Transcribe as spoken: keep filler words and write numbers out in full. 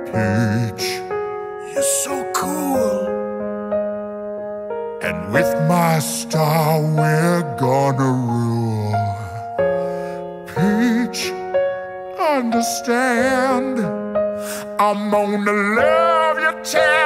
Peach, you're so cool, and with my star we're gonna rule. Peach, understand, I'm gonna love you till